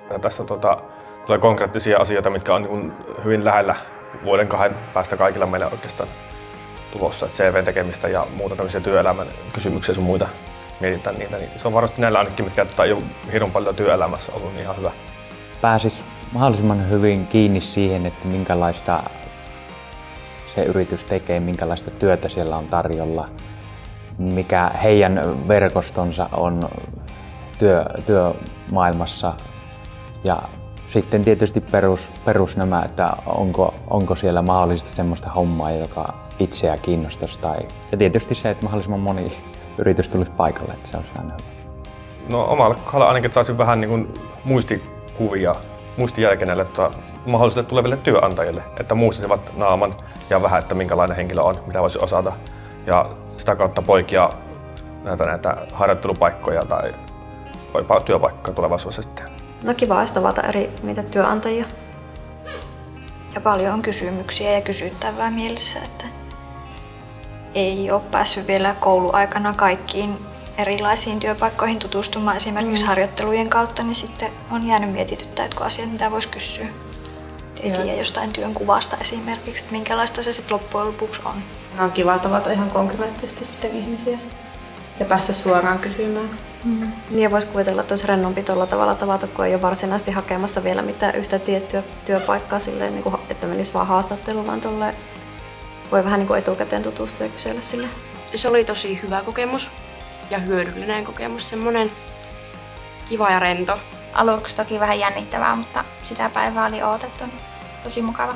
Ja tässä tulee konkreettisia asioita, mitkä on niin hyvin lähellä vuoden 2 päästä kaikilla meillä oikeastaan tulossa. CV-tekemistä ja muuta tämmöisiä työelämän kysymyksiä sun muita mietitään niitä. Niin se on varmasti näillä ainakin, mitkä ei ole hirveän paljon työelämässä ollut, niin ihan hyvä. Pääsis mahdollisimman hyvin kiinni siihen, että minkälaista se yritys tekee, minkälaista työtä siellä on tarjolla, mikä heidän verkostonsa on työmaailmassa ja sitten tietysti perus nämä, että onko siellä mahdollisesti semmoista hommaa, joka itseä kiinnostaisi. Ja tietysti se, että mahdollisimman moni yritys tulisi paikalle, että se olisi aina hyvä. No omalla kohdalla ainakin, että saisin vähän niin kuin muistikuvia, muistijälkeä näille mahdollisille tuleville työnantajille, että muistaisivat naaman ja vähän, että minkälainen henkilö on, mitä voisi osata. Ja sitä kautta poikia näitä harjoittelupaikkoja tai työpaikkoja tulevaisuudessa sitten. No kiva olisi tavata eri niitä työnantajia. Ja paljon on kysymyksiä ja kysyttävää mielessä, että ei ole päässyt vielä kouluaikana kaikkiin erilaisiin työpaikkoihin tutustumaan esimerkiksi harjoittelujen kautta, niin sitten on jäänyt mietityttää asiat, mitä voisi kysyä. Ei tiedä jostain työnkuvasta esimerkiksi, että minkälaista se sitten loppujen lopuksi on. On kiva tavata ihan konkreettisesti sitten ihmisiä ja päästä suoraan kysymään. Niin voisi kuvitella, että olisi rennompi tuolla tavalla tavata, kun ei ole varsinaisesti hakemassa vielä mitään yhtä tiettyä työpaikkaa silleen, niin kuin, että menisi vaan haastatteluun, vaan tolleen voi vähän niin kuin etukäteen tutustua ja kysellä sille. Se oli tosi hyvä kokemus ja hyödyllinen kokemus, semmoinen kiva ja rento. Aluksi toki vähän jännittävää, mutta sitä päivää oli odotettu. Tosi mukava.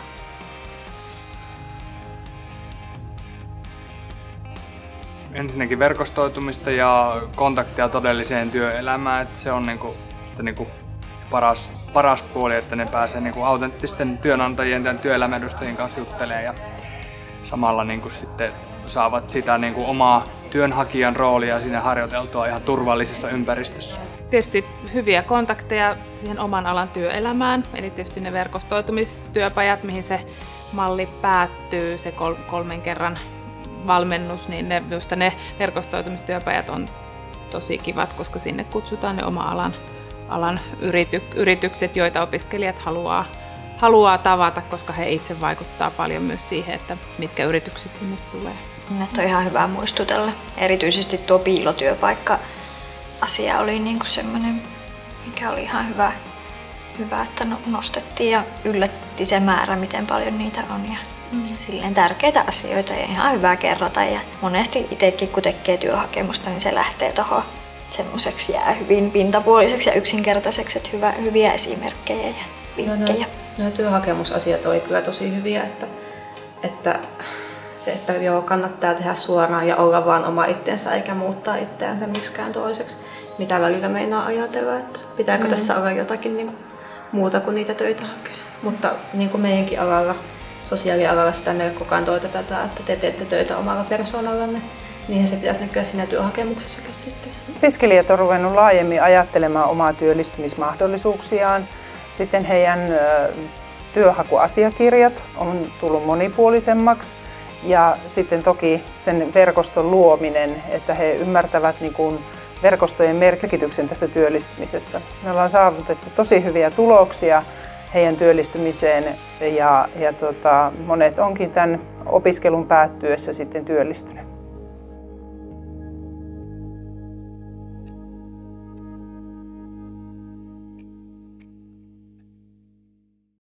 Ensinnäkin verkostoitumista ja kontaktia todelliseen työelämään, että se on paras puoli, että ne pääsee autenttisten työnantajien ja työelämän edustajien kanssa juttelemaan ja samalla sitten saavat sitä omaa työnhakijan roolia siinä harjoiteltua ihan turvallisessa ympäristössä. Tietysti hyviä kontakteja siihen oman alan työelämään, eli tietysti ne verkostoitumistyöpajat, mihin se malli päättyy, se 3 kerran valmennus, niin ne verkostoitumistyöpajat on tosi kivat, koska sinne kutsutaan ne alan yritykset, joita opiskelijat haluaa tavata, koska he itse vaikuttaa paljon myös siihen, että mitkä yritykset sinne tulee. Että on ihan hyvä muistutella. Erityisesti tuo piilotyöpaikka-asia oli niinku semmoinen, mikä oli ihan hyvä, että nostettiin ja yllätti se määrä, miten paljon niitä on. Ja silleen tärkeitä asioita ja ihan hyvä kerrata. Ja monesti itsekin kun tekee työhakemusta, niin se lähtee tuohon semmoiseksi jää hyvin pintapuoliseksi ja yksinkertaiseksi, että hyviä esimerkkejä ja vinkkejä. No työhakemusasiat oli kyllä tosi hyviä, että kannattaa tehdä suoraan ja olla vaan oma itsensä eikä muuttaa itseänsä miksikään toiseksi. Mitä välillä meinaa ajatella, että pitääkö tässä olla jotakin muuta kuin niitä töitä hakea. Mutta niin kuin meidänkin alalla, sosiaalialalla sitä meille koko ajan toitotetaan, että te teette töitä omalla persoonallanne, niin se pitäisi näkyä siinä työhakemuksessakin sitten. Opiskelijat on ruvennut laajemmin ajattelemaan omaa työllistymismahdollisuuksiaan. Sitten heidän työhakuasiakirjat on tullut monipuolisemmaksi. Ja sitten toki sen verkoston luominen, että he ymmärtävät verkostojen merkityksen tässä työllistymisessä. Me ollaan saavutettu tosi hyviä tuloksia heidän työllistymiseen ja monet onkin tämän opiskelun päättyessä sitten työllistyneet.